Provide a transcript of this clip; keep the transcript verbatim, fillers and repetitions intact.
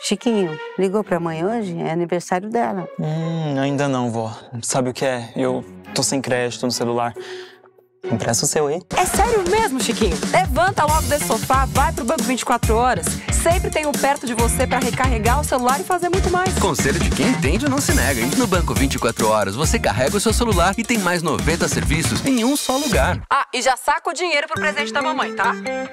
Chiquinho, ligou pra mãe hoje? É aniversário dela. Hum, ainda não, vó. Sabe o que é? Eu tô sem crédito no celular. Empresta o seu aí. É sério mesmo, Chiquinho? Levanta logo desse sofá, vai pro Banco vinte e quatro horas. Sempre tem um perto de você pra recarregar o celular e fazer muito mais. Conselho de quem entende não se nega, hein? No Banco vinte e quatro horas, você carrega o seu celular e tem mais noventa serviços em um só lugar. Ah, e já saca o dinheiro pro presente da mamãe, tá?